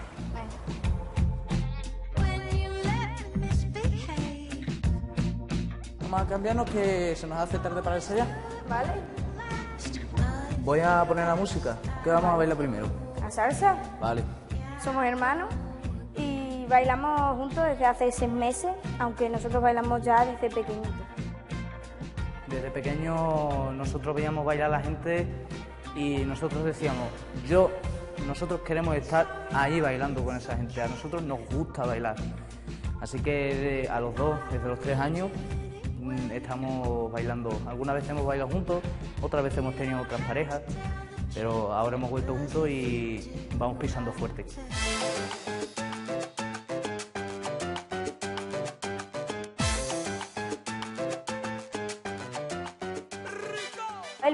Vamos a cambiarnos que se nos hace tarde para ensayar. Vale. Voy a poner la música. ¿Qué vamos a bailar primero? ¿La salsa? Vale. Somos hermanos y bailamos juntos desde hace 6 meses, aunque nosotros bailamos ya desde pequeñitos. Desde pequeño nosotros veíamos bailar a la gente y nosotros decíamos, nosotros queremos estar ahí bailando con esa gente, a nosotros nos gusta bailar. Así que a los dos, desde los 3 años, estamos bailando. Algunas veces hemos bailado juntos, otras veces hemos tenido otras parejas, pero ahora hemos vuelto juntos y vamos pisando fuerte.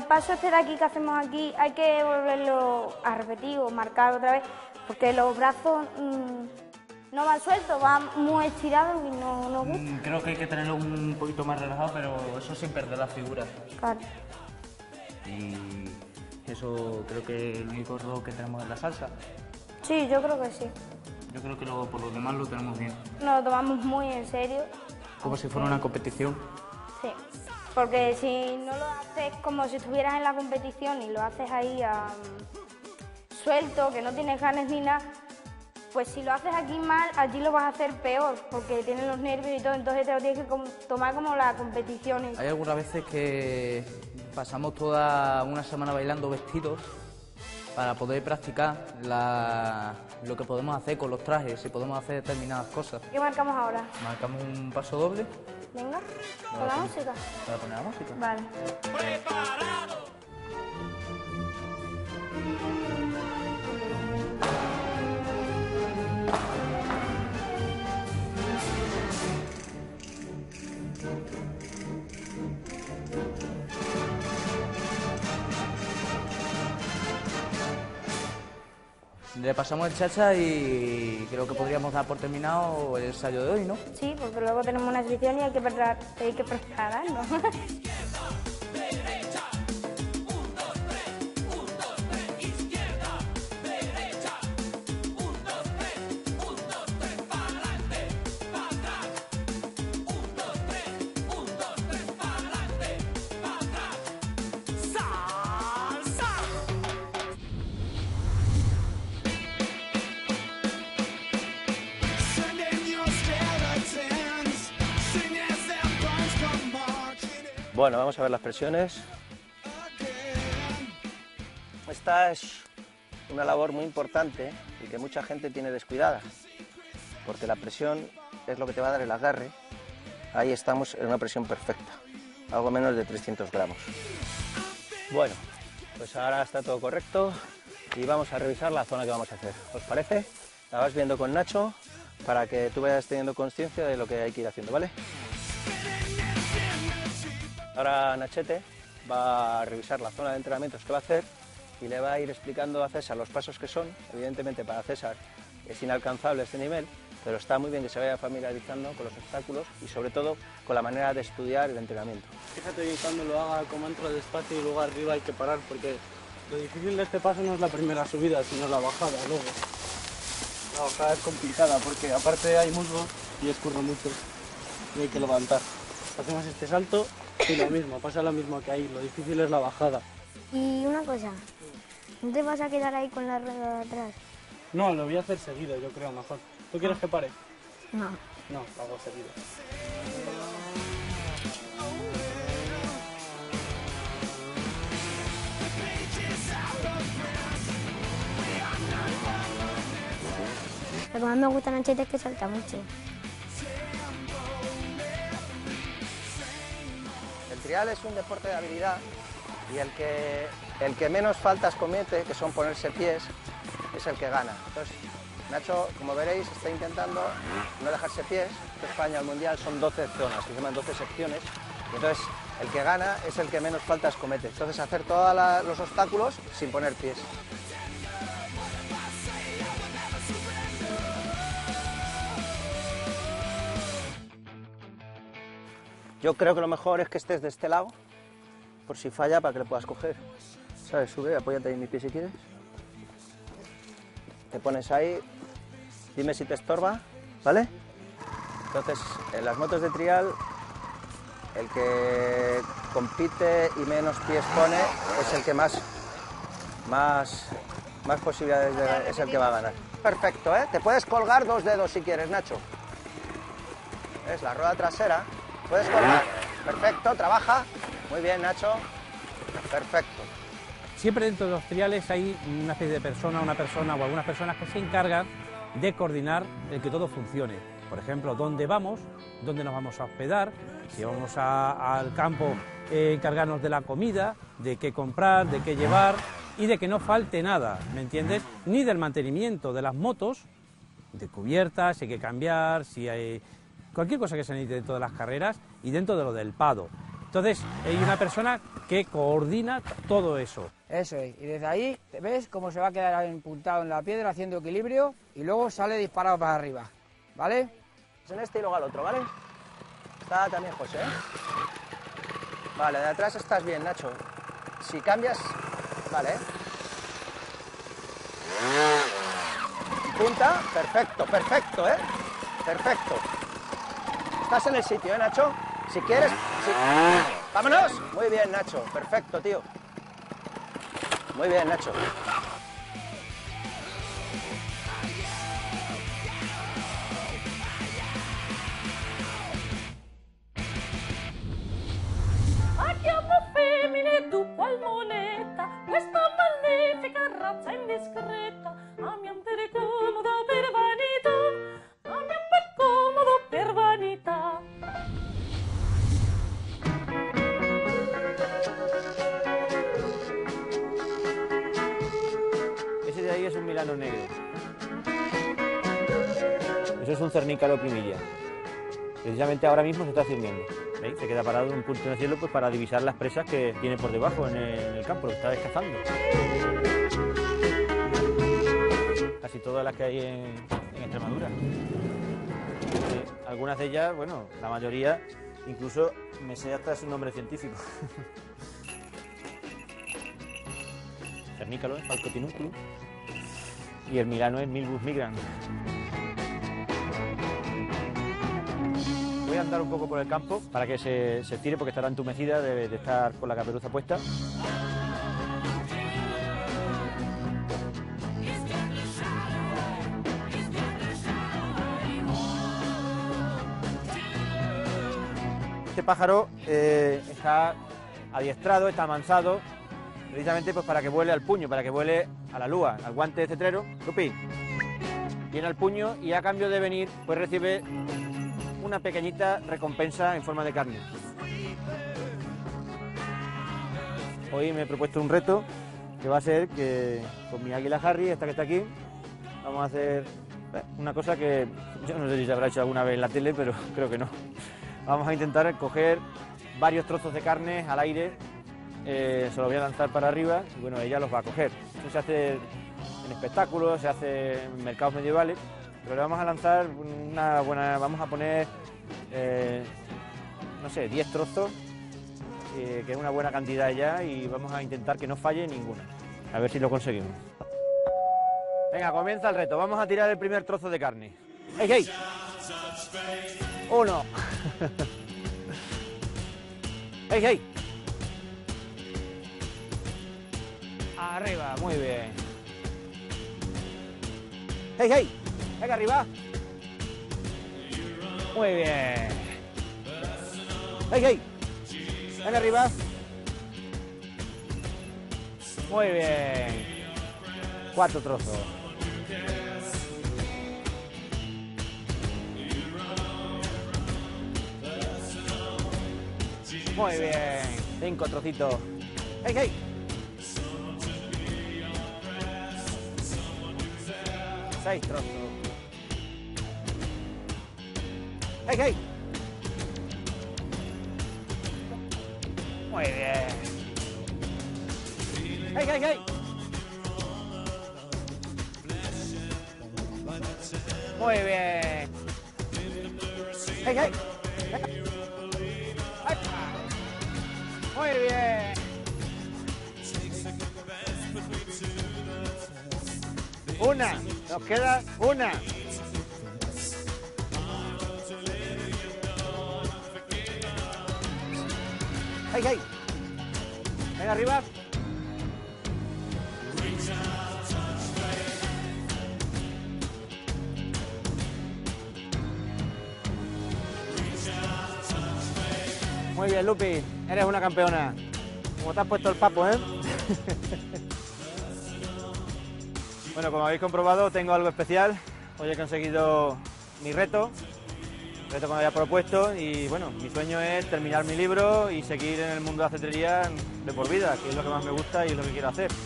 paso este de aquí que hacemos aquí hay que volverlo a repetir o marcar otra vez, porque los brazos no van sueltos, van muy estirados y no gusta. Creo que hay que tenerlo un poquito más relajado, pero eso sin perder la figura. Claro. Y eso creo que el único error que tenemos es la salsa. Sí, yo creo que sí. Yo creo que por lo demás lo tenemos bien. Nos lo tomamos muy en serio. Como si fuera una competición. Sí, porque si no lo haces como si estuvieras en la competición y lo haces ahí suelto, que no tienes ganas ni nada, pues si lo haces aquí mal, allí lo vas a hacer peor, porque tienes los nervios y todo, entonces te lo tienes que tomar como la competición. Hay algunas veces que pasamos toda una semana bailando vestidos para poder practicar lo que podemos hacer con los trajes, si podemos hacer determinadas cosas. ¿Qué marcamos ahora? Marcamos un paso doble. Venga, con la música. Para poner la música. Vale. Le pasamos el chacha y creo que podríamos dar por terminado el ensayo de hoy, ¿no? Sí, porque luego tenemos una exhibición y hay que prepararnos. Bueno, vamos a ver las presiones. Esta es una labor muy importante y que mucha gente tiene descuidada, porque la presión es lo que te va a dar el agarre. Ahí estamos en una presión perfecta, algo menos de 300 gramos. Bueno, pues ahora está todo correcto y vamos a revisar la zona que vamos a hacer. ¿Os parece? La vas viendo con Nacho para que tú vayas teniendo conciencia de lo que hay que ir haciendo, ¿vale? Ahora Nachete va a revisar la zona de entrenamientos que va a hacer y le va a ir explicando a César los pasos que son. Evidentemente para César es inalcanzable este nivel, pero está muy bien que se vaya familiarizando con los obstáculos y sobre todo con la manera de estudiar el entrenamiento. Fíjate que cuando lo haga como entro despacio y luego arriba hay que parar, porque lo difícil de este paso no es la primera subida, sino la bajada luego. La bajada es complicada porque aparte hay musgo y escurre mucho y hay que levantar. Hacemos este salto y lo mismo, pasa lo mismo que ahí, lo difícil es la bajada. Y una cosa, ¿no te vas a quedar ahí con la rueda de atrás? No, lo voy a hacer seguido, yo creo mejor. ¿Tú quieres que pare? No. No, lo hago seguido. Lo que más me gusta en Nachete es que salta mucho. El trial es un deporte de habilidad y el que menos faltas comete, que son ponerse pies, es el que gana. Entonces, Nacho, como veréis, está intentando no dejarse pies. España, el Mundial, son 12 zonas, que se llaman 12 secciones. Y entonces, el que gana es el que menos faltas comete. Entonces, hacer todos los obstáculos sin poner pies. Yo creo que lo mejor es que estés de este lado, por si falla, para que le puedas coger. ¿Sabes? Sube, apóyate ahí en mi pie si quieres. Te pones ahí, dime si te estorba, ¿vale? Entonces, en las motos de trial, el que compite y menos pies pone es el que más posibilidades es el que va a ganar. Perfecto, ¿eh? Te puedes colgar 2 dedos si quieres, Nacho. Es la rueda trasera. Puedes colgar. Perfecto, trabaja. Muy bien, Nacho. Perfecto. Siempre dentro de los triales hay una especie de persona, una persona o algunas personas que se encargan de coordinar el que todo funcione. Por ejemplo, dónde vamos, dónde nos vamos a hospedar, si vamos al campo, encargarnos de la comida, de qué comprar, de qué llevar y de que no falte nada, ¿me entiendes? Ni del mantenimiento de las motos, de cubiertas, si hay que cambiar, si hay cualquier cosa que se necesite dentro de las carreras y dentro de lo del pado. Entonces, hay una persona que coordina todo eso. Eso es, y desde ahí ves cómo se va a quedar impuntado en la piedra haciendo equilibrio y luego sale disparado para arriba, ¿vale? En este y luego al otro, ¿vale? Está también José, ¿eh? Vale, de atrás estás bien, Nacho. Si cambias, vale, ¿eh? Punta, perfecto, perfecto, ¿eh? Perfecto. Estás en el sitio, ¿eh, Nacho? Si quieres... Sí. ¡Vámonos! Muy bien, Nacho. Perfecto, tío. Muy bien, Nacho. Chiamo femmine tu qual moneta, questa magnifica razza indiscreta, a mi amore comodo per vanità, a mi amore comodo per vanità. Ese de ahí es un milano negro. Eso es un cernícalo primilla. Precisamente ahora mismo se está cirniendo. ¿Veis? Se queda parado en un punto en el cielo pues, para divisar las presas que tiene por debajo en el campo, lo que está descazando. Casi todas las que hay en Extremadura. Algunas de ellas, bueno, la mayoría, incluso me sé hasta su nombre científico. Cernícalo es Falcotinunculum y el milano es Milbus migrans. Voy a andar un poco por el campo para que se estire porque estará entumecida de estar con la caperuza puesta. Este pájaro está adiestrado, está amansado, precisamente pues para que vuele al puño, para que vuele a la lúa, al guante de cetrero. Lupi, viene al puño y a cambio de venir pues recibe una pequeñita recompensa en forma de carne. Hoy me he propuesto un reto que va a ser que con mi águila Harry, esta que está aquí, vamos a hacer una cosa que yo no sé si se habrá hecho alguna vez en la tele, pero creo que no. Vamos a intentar coger varios trozos de carne al aire, se los voy a lanzar para arriba y bueno, ella los va a coger. Eso se hace en espectáculos, se hace en mercados medievales. Pero le vamos a lanzar una buena, vamos a poner, no sé, 10 trozos, que es una buena cantidad ya, y vamos a intentar que no falle ninguna. A ver si lo conseguimos. Venga, comienza el reto. Vamos a tirar el primer trozo de carne. ¡Ey, ey! ¡Uno! ¡Ey, ey! Arriba, muy bien. ¡Ey, ey! Venga, arriba. Muy bien. ¡Ey, ey! Venga, arriba. Muy bien. 4 trozos. Muy bien. 5 trocitos. ¡Ey, ey! 6 trozos. ¡Hey, hey! Muy bien. ¡Hey, hey, hey! Muy bien. ¡Hey, hey! Muy bien. Una. Nos queda una. ¡Hey, hey! Venga, arriba. Muy bien, Lupi. Eres una campeona. Como te has puesto el papo, ¿eh? Bueno, como habéis comprobado, tengo algo especial. Hoy he conseguido mi reto. Reto que me había propuesto y bueno, mi sueño es terminar mi libro y seguir en el mundo de la cetrería de por vida, que es lo que más me gusta y es lo que quiero hacer.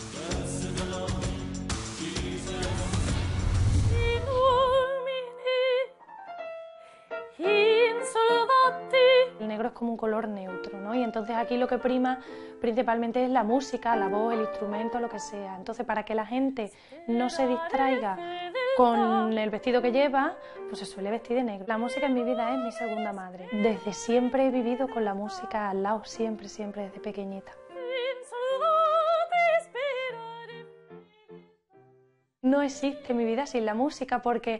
El negro es como un color neutro, ¿no? Y y entonces aquí lo que prima principalmente es la música, la voz, el instrumento, lo que sea. Entonces, para que la gente no se distraiga con el vestido que lleva, pues se suele vestir de negro. La música en mi vida es mi segunda madre. Desde siempre he vivido con la música al lado, siempre, siempre, desde pequeñita. No existe mi vida sin la música porque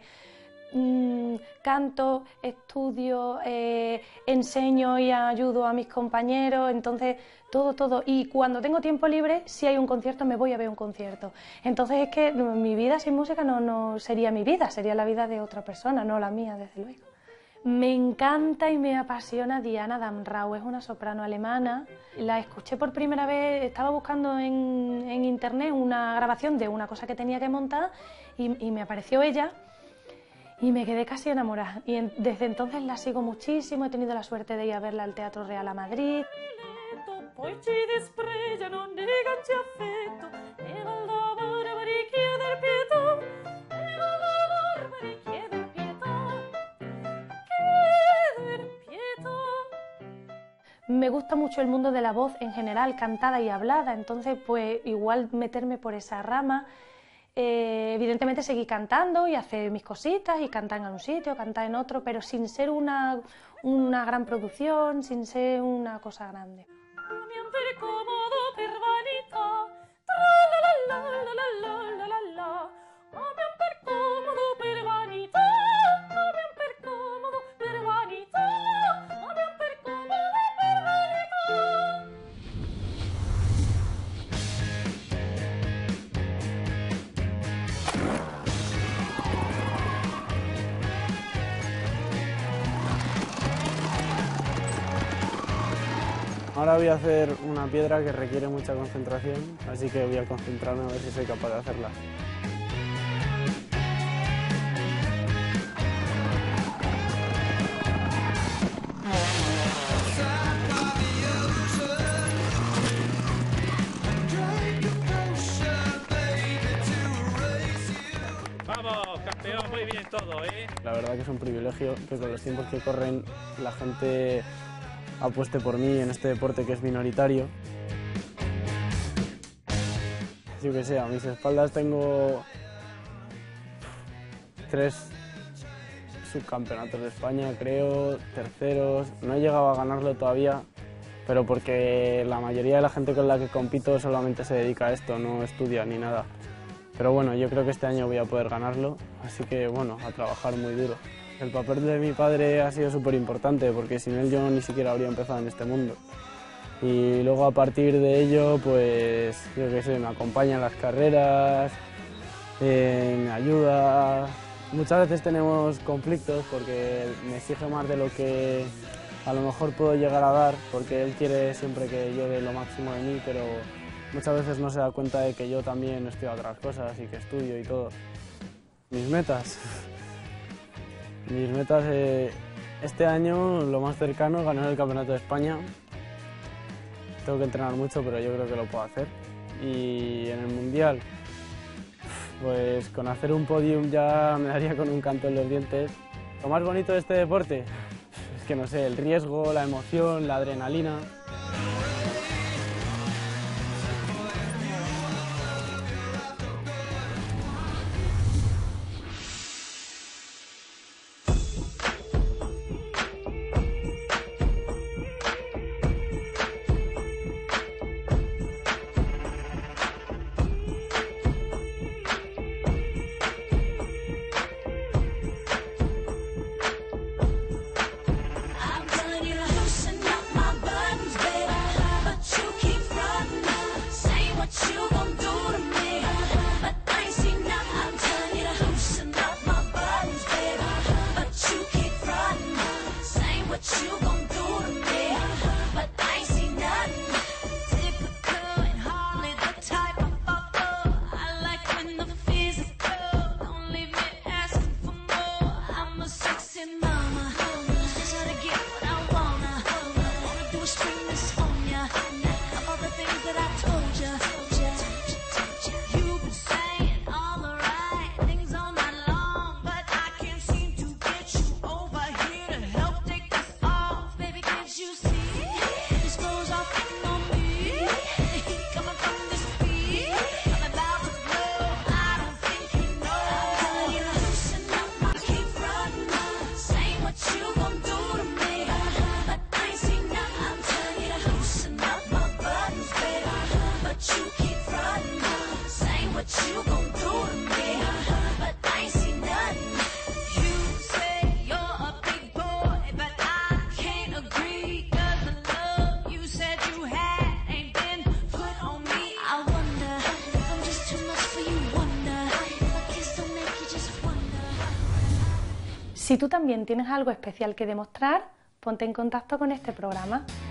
canto, estudio, enseño y ayudo a mis compañeros, entonces todo. Y cuando tengo tiempo libre, si hay un concierto, me voy a ver un concierto. Entonces es que mi vida sin música no sería mi vida, sería la vida de otra persona, no la mía, desde luego. Me encanta y me apasiona Diana Damrau, es una soprano alemana. La escuché por primera vez, estaba buscando en internet una grabación de una cosa que tenía que montar y me apareció ella. Y me quedé casi enamorada. Y desde entonces la sigo muchísimo. He tenido la suerte de ir a verla al Teatro Real a Madrid. Me gusta mucho el mundo de la voz en general, cantada y hablada. Entonces, pues igual meterme por esa rama. Evidentemente seguí cantando y hacer mis cositas y cantar en un sitio, cantar en otro, pero sin ser una gran producción, sin ser una cosa grande. Ahora voy a hacer una piedra que requiere mucha concentración, así que voy a concentrarme a ver si soy capaz de hacerla. Vamos, campeón, muy bien todo, ¿eh? La verdad que es un privilegio que con los tiempos que corren la gente apueste por mí en este deporte que es minoritario. Yo que sé, a mis espaldas tengo 3 subcampeonatos de España, creo, terceros. No he llegado a ganarlo todavía, pero porque la mayoría de la gente con la que compito solamente se dedica a esto, no estudia ni nada. Pero bueno, yo creo que este año voy a poder ganarlo, así que bueno, a trabajar muy duro. El papel de mi padre ha sido súper importante porque sin él yo ni siquiera habría empezado en este mundo. Y luego a partir de ello, pues yo qué sé, me acompaña en las carreras, me ayuda. Muchas veces tenemos conflictos porque me exige más de lo que a lo mejor puedo llegar a dar, porque él quiere siempre que yo dé lo máximo de mí, pero muchas veces no se da cuenta de que yo también estoy a otras cosas y que estudio y todo. Mis metas. Mis metas, este año lo más cercano es ganar el Campeonato de España. Tengo que entrenar mucho, pero yo creo que lo puedo hacer. Y en el Mundial, pues con hacer un podium ya me daría con un canto en los dientes. Lo más bonito de este deporte es que no sé, el riesgo, la emoción, la adrenalina. I'm telling you to loosen up my buttons. what you gon' do to me. But I ain't seen none. You say you're a big boy, but I can't agree. 'Cause the love you said you had ain't been put on me. I wonder if I'm just too much for you. Wonder if a kiss don't make you just wonder. Si tú también tienes algo especial que demostrar, ponte en contacto con este programa.